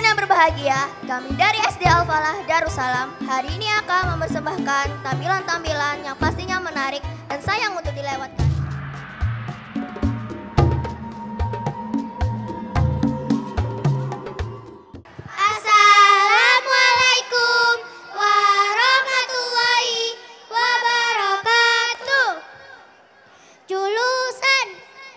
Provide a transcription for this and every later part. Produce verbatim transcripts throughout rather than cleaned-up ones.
yang berbahagia, kami dari S D Al-Falah Darussalam hari ini akan mempersembahkan tampilan-tampilan yang pastinya menarik dan sayang untuk dilewatkan. Assalamualaikum warahmatullahi wabarakatuh. Julusan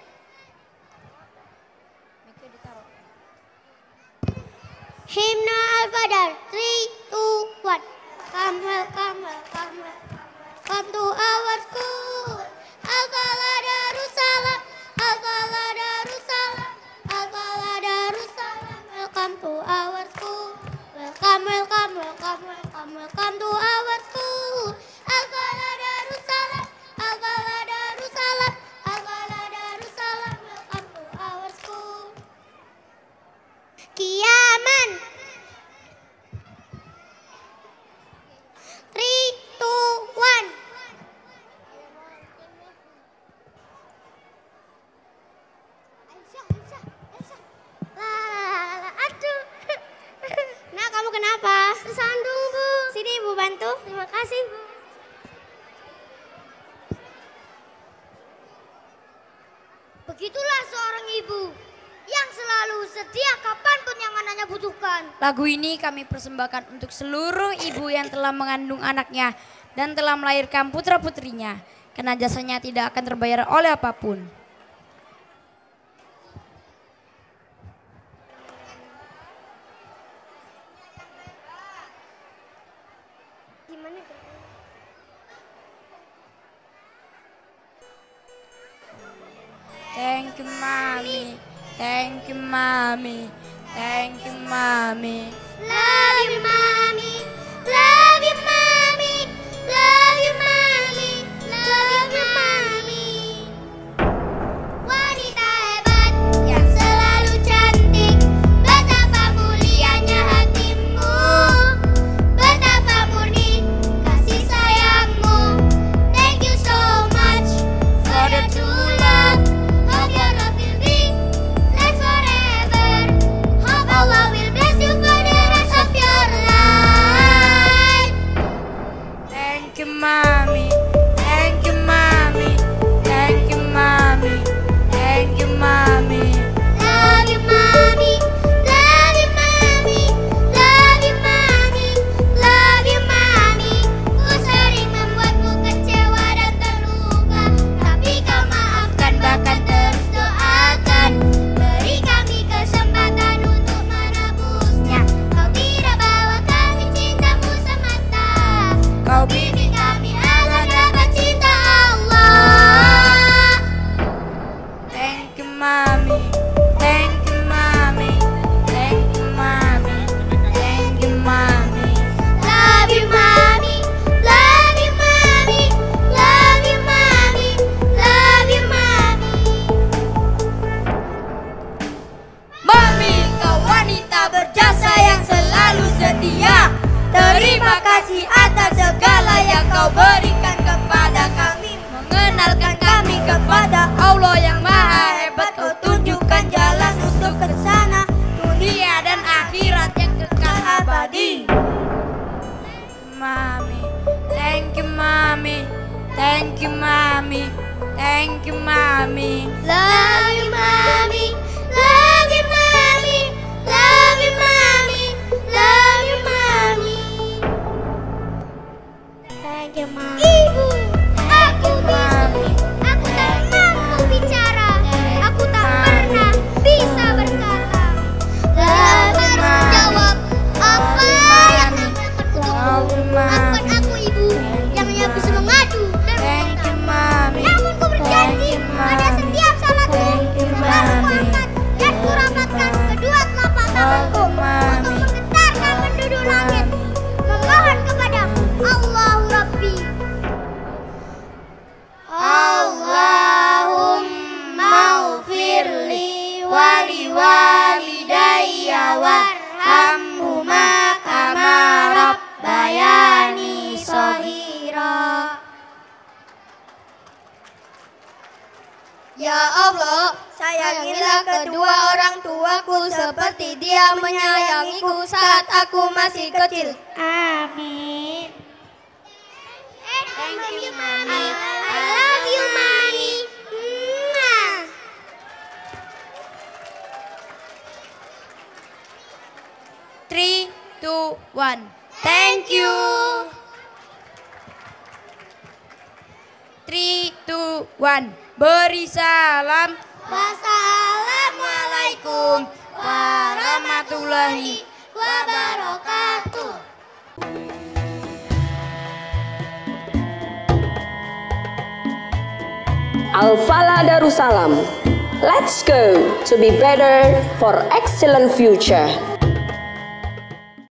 Himna Al-Fadar. three, two, one. Come, welcome, welcome, welcome. Come to our school. Al-Falah Darussalam. Al-Falah Darussalam. Al-Falah Darussalam. Welcome to our school. Welcome, welcome, welcome, welcome, welcome to our school. Al-Falah Darussalam. Al-Falah Darussalam. Al-Falah Darussalam. Welcome to our school. Kiaman. three, two, one. Aisyah, Aisyah, Aisyah. La la la la, aduh. Nah, kamu kenapa? Tersandung, Bu. Sini Ibu bantu. Terima kasih, Bu. Begitulah seorang ibu yang selalu setia kapanpun yang anaknya butuhkan. Lagu ini kami persembahkan untuk seluruh ibu yang telah mengandung anaknya dan telah melahirkan putra-putrinya. Karena jasanya tidak akan terbayar oleh apapun. Gimana? Thank you, Mami. Thank you, Mami. Thank you, Mami. Love you, Mommy. Love you, Mommy. Love you, Mommy. Love you, Mommy. Wanita hebat yang selalu cantik. Betapa mulianya hatimu. Betapa murni kasih sayangmu. Thank you so much for the true love. Hope your love will be last forever. Hope Allah will bless you for the rest of your life. Thank you, Mami. Thank you, Mami. Thank you, Mami. Thank you, Mami. Love you, Mommy. Love you, Mommy. Love you, Mommy. Love you, Mommy. Ku sering membuatmu kecewa dan terluka, tapi kau maafkan bahkan terus doakan. Beri kami kesempatan untuk menebusnya. Kau tidak bawa kami cintamu semata. Kau bimbing kami agar dapat cinta Allah. Thank you, Mami. Thank you, Mami. Thank you, Mami. Thank you, Mami. Love you, Mommy. Love you, Mommy. Love you, Mommy. Love you, Mommy. Mami, kau wanita berjasa yang selalu setia. Terima kasih atas segala yang kau berikan kepada kami. Mengenalkan kami kepada Allah yang maha hebat. Kau tunjukkan jalan untuk ke sana, dunia dan akhirat yang kekal abadi. Mami, thank you, Mami. Thank you, Mami. Thank you, Mami. Love you, Mommy. Love you, Mommy. Love you, Mommy. Love you, Mommy. Thank you, Mommy. Ibu, aku bisu. Aku tak mampu bicara. Aku tak pernah bisa berkata. Kamu harus menjawab apa yang kamu lakukan. Maafkan aku, Ibu, yang hanya bisa mengadu dan Thank you, Mami. namun ku berjanji Thank you, pada Mami. setiap salatku Thank you, selalu Mami. kuangkat dan kurapatkan kedua telapak tanganku Thank you, Mami. untuk menggetarkan penduduk langit, memohon kepada Allahu Rabbi. Allahumma ufirli wali walidayya warhamhuma kama rabbayani Sayangilah kedua orang tuaku seperti dia menyayangiku saat aku masih kecil. Amin. Thank you, Mami. I love you, Mami. Mwah. Three, two, one. Thank you. Three, two, one. Beri salam. Wassalamualaikum warahmatullahi wabarakatuh. Al-Falah Darussalam. Let's go to be better for excellent future.